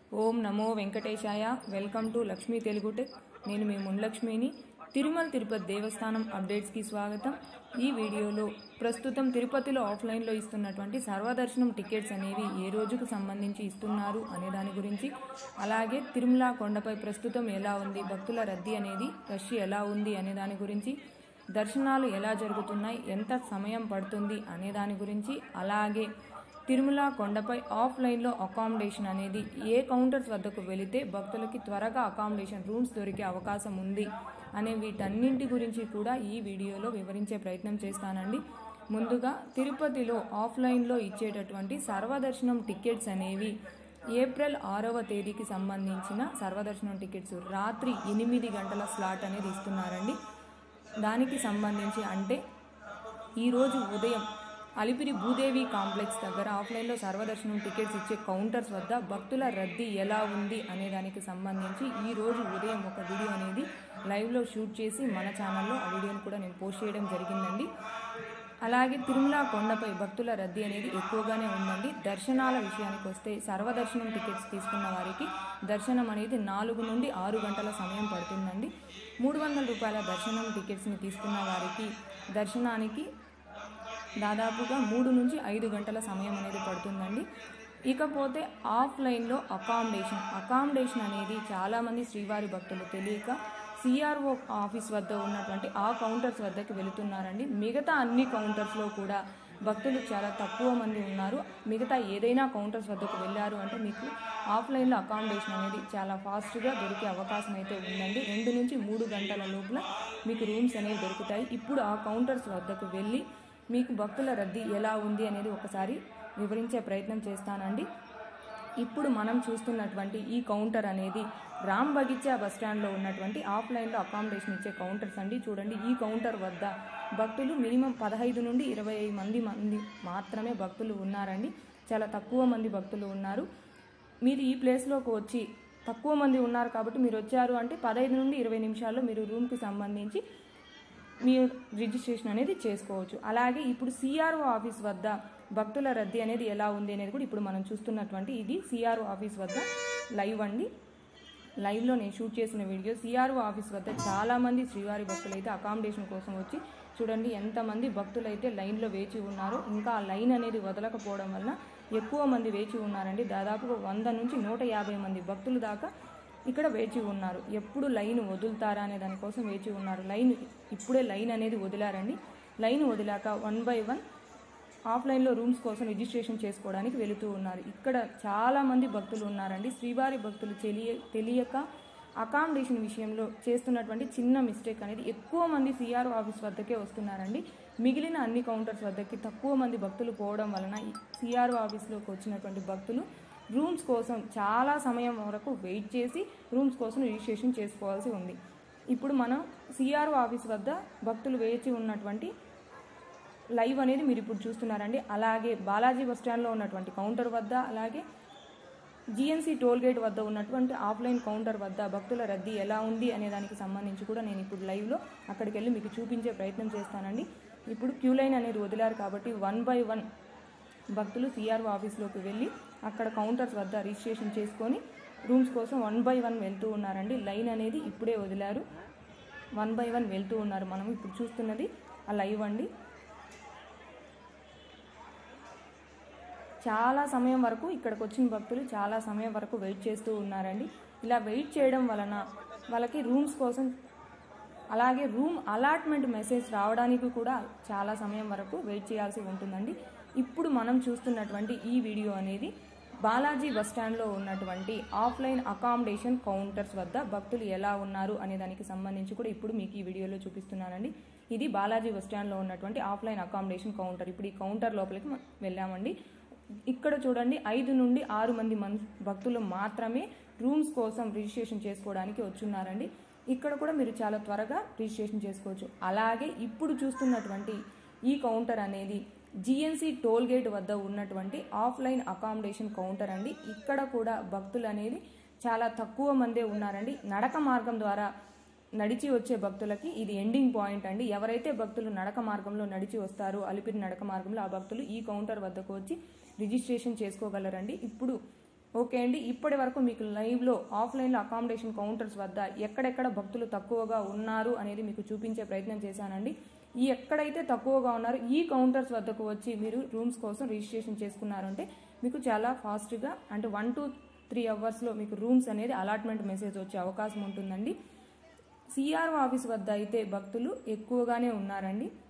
ఓం నమో వెంకటేశాయ. Welcome to Lakshmi Telugu tech. నేను మీ మున్లక్ష్మిని. తిరుమల తిరుపతి దేవస్థానం అప్డేట్స్కి స్వాగతం. ఈ వీడియోలో ప్రస్తుతం తిరుపతిలో ఆఫ్లైన్లో ఇస్తున్నటువంటి సర్వదర్శనం టికెట్స్ అనేవి ఏ రోజుకు సంబంధించి ఇస్తున్నారు అనే దాని గురించి, అలాగే తిరుమల కొండపై ప్రస్తుతం ఎలా ఉంది, భక్తుల రద్దీ అనేది రష్ ఎలా ఉంది అనే దాని గురించి, దర్శనాలు ఎలా జరుగుతున్నాయి, ఎంత సమయం పడుతుంది అనే దాని గురించి, అలాగే తిరుమల కొండపై ఆఫ్లైన్లో అకామిడేషన్ అనేది ఏ కౌంటర్స్ వద్దకు వెళితే భక్తులకి త్వరగా అకామిడేషన్ రూమ్స్ దొరికే అవకాశం ఉంది అనే వీటన్నింటి గురించి కూడా ఈ వీడియోలో వివరించే ప్రయత్నం చేస్తానండి. ముందుగా తిరుపతిలో ఆఫ్లైన్లో ఇచ్చేటటువంటి సర్వదర్శనం టికెట్స్ అనేవి ఏప్రిల్ 6వ తేదీకి సంబంధించిన సర్వదర్శనం టికెట్స్ రాత్రి 8 గంటల స్లాట్ అనేది ఇస్తున్నారండి. దానికి సంబంధించి అంటే ఈరోజు ఉదయం అలిపిరి భూదేవి కాంప్లెక్స్ దగ్గర ఆఫ్లైన్లో సర్వదర్శనం టికెట్స్ ఇచ్చే కౌంటర్స్ వద్ద భక్తుల రద్దీ ఎలా ఉంది అనే దానికి సంబంధించి ఈరోజు ఉదయం ఒక వీడియో అనేది లైవ్లో షూట్ చేసి మన ఛానల్లో ఆ వీడియోని కూడా నేను పోస్ట్ చేయడం జరిగిందండి. అలాగే తిరుమల కొండపై భక్తుల రద్దీ అనేది ఎక్కువగానే ఉందండి. దర్శనాల విషయానికి వస్తే సర్వదర్శనం టికెట్స్ తీసుకున్న వారికి దర్శనం అనేది 4 నుండి 6 గంటల సమయం పడుతుందండి. 300 రూపాయల దర్శనం టికెట్స్ని తీసుకున్న వారికి దర్శనానికి దాదాపుగా 3 నుంచి 5 గంటల సమయం అనేది పడుతుందండి. ఇకపోతే ఆఫ్లైన్లో అకామిడేషన్ అనేది చాలామంది శ్రీవారి భక్తులు తెలియక సిఆర్ఓ ఆఫీస్ వద్ద ఉన్నటువంటి ఆ కౌంటర్స్ వద్దకు వెళుతున్నారండి. మిగతా అన్ని కౌంటర్స్లో కూడా భక్తులు చాలా తక్కువ మంది ఉన్నారు. మిగతా ఏదైనా కౌంటర్స్ వద్దకు వెళ్ళారు అంటే మీకు ఆఫ్లైన్లో అకామిడేషన్ అనేది చాలా ఫాస్ట్గా దొరికే అవకాశం అయితే ఉందండి. 2 నుంచి 3 గంటల లోపల మీకు రూమ్స్ అనేవి దొరుకుతాయి. ఇప్పుడు ఆ కౌంటర్స్ వద్దకు వెళ్ళి మీకు భక్తుల రద్దీ ఎలా ఉంది అనేది ఒకసారి వివరించే ప్రయత్నం చేస్తానండి. ఇప్పుడు మనం చూస్తున్నటువంటి ఈ కౌంటర్ అనేది రామ్ బగిచా బస్టాండ్లో ఉన్నటువంటి ఆఫ్లైన్లో అకామిడేషన్ ఇచ్చే కౌంటర్స్ అండి. చూడండి, ఈ కౌంటర్ వద్ద భక్తులు మినిమం 15 నుండి 20 మంది మాత్రమే భక్తులు ఉన్నారండి. చాలా తక్కువ మంది భక్తులు ఉన్నారు. మీరు ఈ ప్లేస్లోకి వచ్చి తక్కువ మంది ఉన్నారు కాబట్టి మీరు వచ్చారు అంటే 15 నుండి 20 నిమిషాల్లో మీరు రూమ్కి సంబంధించి మీరు రిజిస్ట్రేషన్ అనేది చేసుకోవచ్చు. అలాగే ఇప్పుడు సిఆర్ఓ ఆఫీస్ వద్ద భక్తుల రద్దీ అనేది ఎలా ఉంది అనేది కూడా ఇప్పుడు మనం చూస్తున్నటువంటి ఇది సిఆర్ఓ ఆఫీస్ వద్ద లైవ్ అండి. లైవ్లో నేను షూట్ చేసిన వీడియో. సిఆర్ఓ ఆఫీస్ వద్ద చాలామంది శ్రీవారి భక్తులు అయితే అకామిడేషన్ కోసం వచ్చి చూడండి ఎంతమంది భక్తులు అయితే లైన్లో వేచి ఉన్నారో. ఇంకా ఆ లైన్ అనేది వదలకపోవడం వలన ఎక్కువ మంది వేచి ఉన్నారండి. దాదాపుగా 100 నుంచి 150 మంది భక్తులు దాకా ఇక్కడ వేచి ఉన్నారు. ఎప్పుడు లైన్ వదులుతారా అనే దానికోసం వేచి ఉన్నారు. ఇప్పుడే లైన్ అనేది వదిలారండి. లైన్ వదిలాక 1 by 1 ఆఫ్లైన్లో రూమ్స్ కోసం రిజిస్ట్రేషన్ చేసుకోవడానికి వెళుతూ ఉన్నారు. ఇక్కడ చాలామంది భక్తులు ఉన్నారండి. శ్రీవారి భక్తులు తెలియక అకామిడేషన్ విషయంలో చేస్తున్నటువంటి చిన్న మిస్టేక్ అనేది ఎక్కువ మంది సిఆర్ఓ ఆఫీస్ వద్దకే వస్తున్నారండి. మిగిలిన అన్ని కౌంటర్స్ వద్దకి తక్కువ మంది భక్తులు పోవడం వలన సిఆర్ఓ ఆఫీస్లోకి వచ్చినటువంటి భక్తులు రూమ్స్ కోసం చాలా సమయం వరకు వెయిట్ చేసి రూమ్స్ కోసం రిజిస్ట్రేషన్ చేసుకోవాల్సి ఉంది. ఇప్పుడు మనం సిఆర్ఓ ఆఫీస్ వద్ద భక్తులు వేచి ఉన్నటువంటి లైవ్ అనేది మీరు ఇప్పుడు చూస్తున్నారండి. అలాగే బాలాజీ బస్టాండ్లో ఉన్నటువంటి కౌంటర్ వద్ద, అలాగే జిఎన్సీ టోల్ గేట్ వద్ద ఉన్నటువంటి ఆఫ్లైన్ కౌంటర్ వద్ద భక్తుల రద్దీ ఎలా ఉంది అనే దానికి సంబంధించి కూడా నేను ఇప్పుడు లైవ్లో అక్కడికి వెళ్ళి మీకు చూపించే ప్రయత్నం చేస్తానండి. ఇప్పుడు క్యూ లైన్ అనేది వదిలారు కాబట్టి 1 by 1 భక్తులు సిఆర్ఓ ఆఫీస్లోకి వెళ్ళి అక్కడ కౌంటర్స్ వద్ద రిజిస్ట్రేషన్ చేసుకొని రూమ్స్ కోసం 1 by 1 వెళ్తూ ఉన్నారండి. లైన్ అనేది ఇప్పుడే వదిలారు. 1 by 1 వెళ్తూ ఉన్నారు. మనం ఇప్పుడు చూస్తున్నది ఆ లైవ్ అండి. చాలా సమయం వరకు ఇక్కడికి వచ్చిన భక్తులు చాలా సమయం వరకు వెయిట్ చేస్తూ ఉన్నారండి. ఇలా వెయిట్ చేయడం వలన వాళ్ళకి రూమ్స్ కోసం అలాగే రూమ్ అలాట్మెంట్ మెసేజ్ రావడానికి కూడా చాలా సమయం వరకు వెయిట్ చేయాల్సి ఉంటుందండి. ఇప్పుడు మనం చూస్తున్నటువంటి ఈ వీడియో అనేది బాలాజీ బస్టాండ్లో ఉన్నటువంటి ఆఫ్లైన్ అకామిడేషన్ కౌంటర్స్ వద్ద భక్తులు ఎలా ఉన్నారు అనే దానికి సంబంధించి కూడా ఇప్పుడు మీకు ఈ వీడియోలో చూపిస్తున్నానండి. ఇది బాలాజీ బస్టాండ్లో ఉన్నటువంటి ఆఫ్లైన్ అకామిడేషన్ కౌంటర్. ఇప్పుడు ఈ కౌంటర్ లోపలికి వెళ్ళామండి. ఇక్కడ చూడండి 5 నుండి 6 మంది భక్తులు మాత్రమే రూమ్స్ కోసం రిజిస్ట్రేషన్ చేసుకోవడానికి వచ్చున్నారండి. ఇక్కడ కూడా మీరు చాలా త్వరగా రిజిస్ట్రేషన్ చేసుకోవచ్చు. అలాగే ఇప్పుడు చూస్తున్నటువంటి ఈ కౌంటర్ అనేది జిఎన్సీ టోల్ గేట్ వద్ద ఉన్నటువంటి ఆఫ్లైన్ అకామిడేషన్ కౌంటర్ అండి. ఇక్కడ కూడా భక్తులు అనేది చాలా తక్కువ మందే ఉన్నారండి. నడక మార్గం ద్వారా నడిచి వచ్చే భక్తులకి ఇది ఎండింగ్ పాయింట్ అండి. ఎవరైతే భక్తులు నడక మార్గంలో నడిచి వస్తారో అలిపిరి నడక మార్గంలో ఆ భక్తులు ఈ కౌంటర్ వద్దకు వచ్చి రిజిస్ట్రేషన్ చేసుకోగలరండి. ఇప్పుడు ఓకే అండి, ఇప్పటి వరకు మీకు లైవ్లో ఆఫ్లైన్లో అకామిడేషన్ కౌంటర్స్ వద్ద ఎక్కడెక్కడ భక్తులు తక్కువగా ఉన్నారు అనేది మీకు చూపించే ప్రయత్నం చేశానండి. ఈ ఎక్కడైతే తక్కువగా ఉన్నారో ఈ కౌంటర్స్ వద్దకు వచ్చి మీరు రూమ్స్ కోసం రిజిస్ట్రేషన్ చేసుకున్నారంటే మీకు చాలా ఫాస్ట్గా అంటే 1 to 3 అవర్స్లో మీకు రూమ్స్ అనేది అలాట్మెంట్ మెసేజ్ వచ్చే అవకాశం ఉంటుందండి. సిఆర్ఓ ఆఫీస్ వద్ద అయితే భక్తులు ఎక్కువగానే ఉన్నారండి.